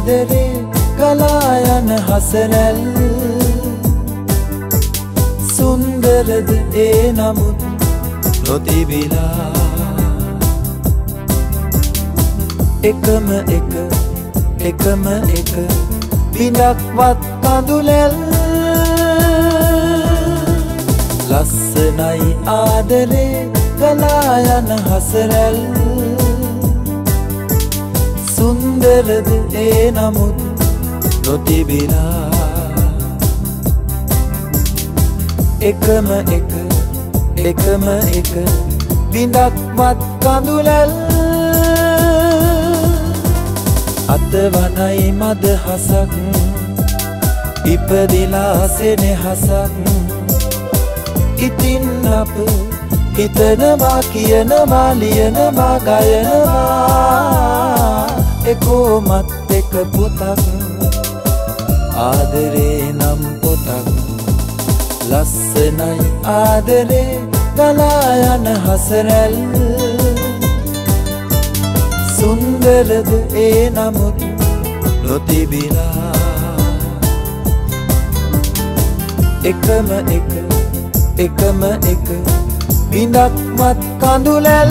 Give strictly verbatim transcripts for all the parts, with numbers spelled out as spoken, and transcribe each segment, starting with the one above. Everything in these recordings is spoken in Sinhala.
ආදරේ ගලා යන හසරැල් සුන්දරද ඒ නමුත් නොතිබිලා එකම එක එකම එක බිඳක්වත් කඳුලැල් ලස්සනයි ආදරේ ගලා යන හසරැල් සුන්දරද ඒ නමුත් නොතිබිලා එකම එක එකම එක බිඳක්වත් කඳුලැල් අතවනයි මද හසක් ඉපදිලා සෙනෙහසක් ඉතින් අප හිතනවා කියනවා ලියනවා ගයනවා එකෝමත් එක පොතක් ආදරේ නම් පොතක් ලස්සනයි ආදරේ ගලා යන හසරැල් සුන්දරද ඒ නමුත් නොතිබිලා එකම එක එකම එක බිඳක්වත් කඳුලැල්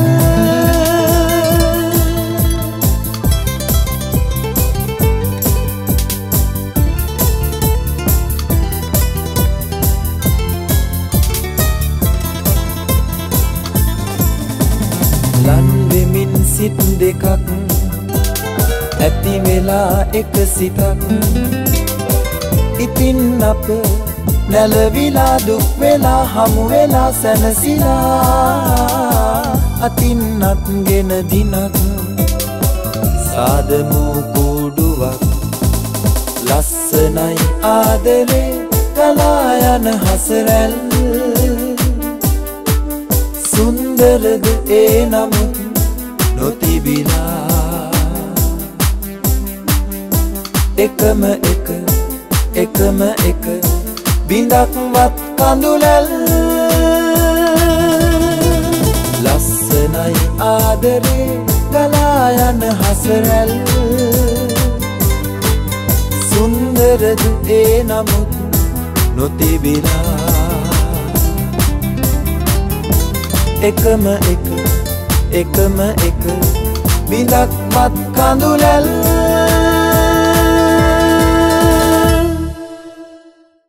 ලන් වෙමින් සිත් දෙකක් ඇති වෙලා එක සිතක් ඉතින් අප නැලවිලා දුක් වෙලා හමු වෙලා සැනසිලා අතින් අත්ගෙන දිනක් සාදමු කුඩුවක් ලස්සනයි ආදරේ ගලා යන හසරැල් සුන්දරද ඒ නමුත් නොතිබිලා එකම එක එකම එක බිඳක්වත් කඳුලැල් ලස්සනයි ආදරේ ගලා යන හසරැල් සුන්දරද ඒ නමුත් නොතිබිලා එකම එක එකම එක බිඳක්වත් කඳුලැල්